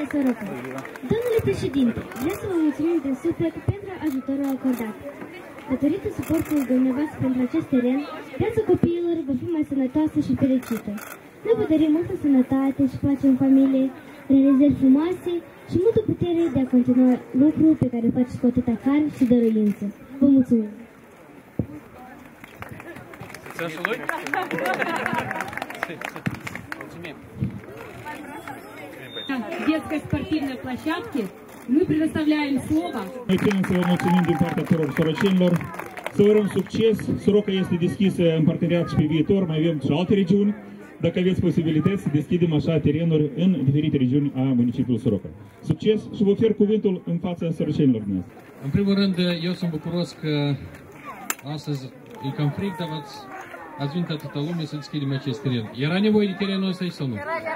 Soroca. Domnule președinte, vreau să vă mulțumim din suflet pentru ajutorul acordat. Datorită suportului dumneavoastră pentru acest teren, viața copiilor va fi mai sănătoasă și fericită. Ne vă dorim multă sănătate și pace în familie, realizări frumoase și multă putere de a continua lucrul pe care îl faceți cu atâta car și dăruință. Vă mulțumim! Детской спортивной площадке мы предоставляем слово. Noi ținem să vă mulțumim din partea tuturor sorocenilor, să vă urăm succes. Soroca este deschisă în parteneriat și pe viitor, mai avem și alte regiuni. Dacă aveți posibilități să deschidem așa terenuri în diferite regiuni a municipiului Soroca. Succes și vă ofer cuvântul în fața sorocenilor noastre. În primul rând, eu sunt bucuros că astăzi e cam fric, dar ați venit atâta lume să deschidem acest teren. Era nevoie de terenul ăsta sau nu?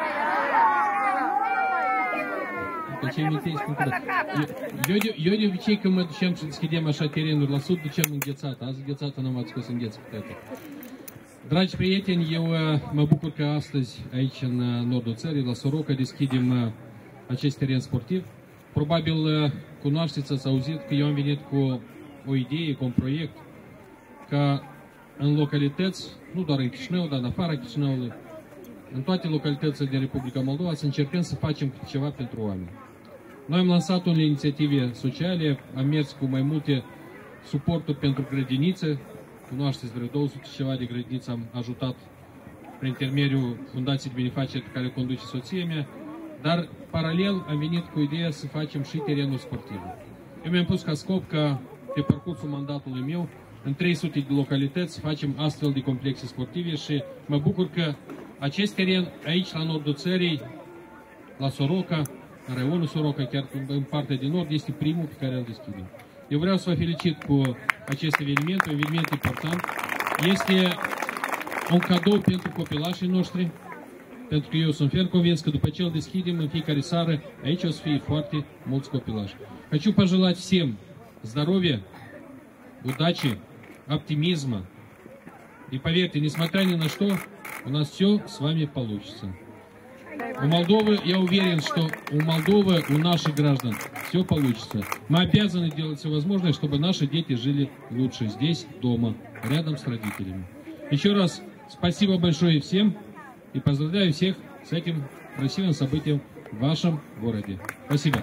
Eu de obicei când mă duceam și deschidem așa terenuri la sud, duceam înghețată. Azi înghețată n-am ați scos îngheț cu toate. Dragi prieteni, eu mă bucur că astăzi aici în nordul țării, la Soroca, deschidem acest teren sportiv. Probabil cunoașteți, ați auzit că eu am venit cu o idee, cu un proiect, ca în localități, nu doar în Chișinău, dar în afara Chișinăului, în toate localitățile din Republica Moldova, să încercăm să facem ceva pentru oameni. Noi am lansat unele inițiative sociale, am mers cu mai multe suporturi pentru grădinițe. Cunoașteți, vreo 200 ceva de grădinițe am ajutat prin intermediul fundației de benefaceri pe care o conduce soția mea, dar paralel am venit cu ideea să facem și terenul sportiv. Eu mi-am pus ca scop ca pe parcursul mandatului meu în 300 de localități facem astfel de complexe sportive și mă bucur că acest teren aici la nordul țării, la Soroca, în raionul Soroca, chiar în partea de nord, este primul pe care îl deschidem. Eu vreau să vă felicit cu acest eveniment, un eveniment important. Este un cadou pentru copilașii noștri, pentru că eu sunt ferm convins că după ce îl deschidem în fiecare seară, aici o să fie foarte mulți copilași. Хочу пожелать всем здоровья, удачи, оптимизма. И поверьте, несмотря ни на что, у нас все с вами получится. У Молдовы, я уверен, что у Молдовы, у наших граждан все получится. Мы обязаны делать все возможное, чтобы наши дети жили лучше здесь, дома, рядом с родителями. Еще раз спасибо большое всем и поздравляю всех с этим красивым событием в вашем городе. Спасибо.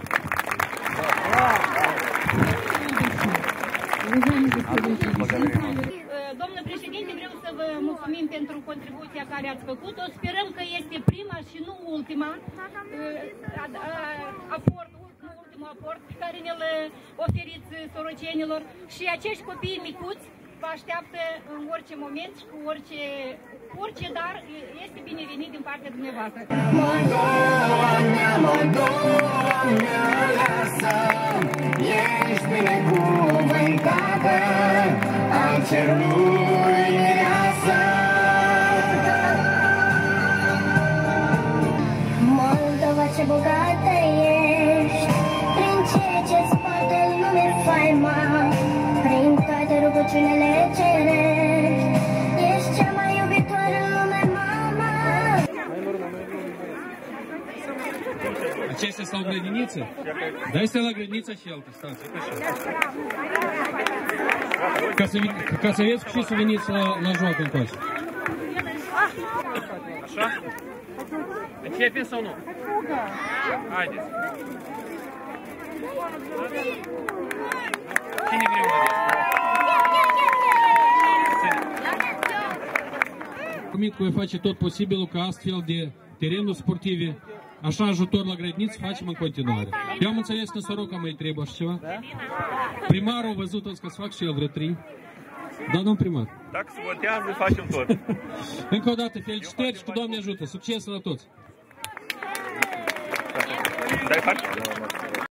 Domnule președinte, vreau să vă mulțumim pentru contribuția care ați făcut-o. Sperăm că este prima și nu ultimul aport pe care ne-l oferiți sorocenilor. Și acești copii micuți vă așteaptă în orice moment și cu orice dar este binevenit din partea dumneavoastră. Moldova mea, Moldova mea, lasă, ești binecuvântată, al cerului mireasă. Moldova, ce bogată ești, prin ceea ce-ți poate lume faima, prin toate rugăciunile cerești, ești cea mai iubitoare în lume, mama. Acestea sau grădinițe? Da, este la grădiniță și altă, stați, ca să vezi și să veniți la joacă în coace. Așa? Începem sau nu? Haideți! Cine vreau Promit că voi face tot posibilul ca astfel de terenuri sportive, așa ajutor la grădiniți, facem în continuare. Eu am înțeles că în Soroca mai trebuie așa ceva. Primarul a văzut că să fac și el vreo 3. Da, domn primar. Dacă se votează, facem tot. Încă o dată, felicitări și cu Doamne ajută. Succes la toți! Dai faci?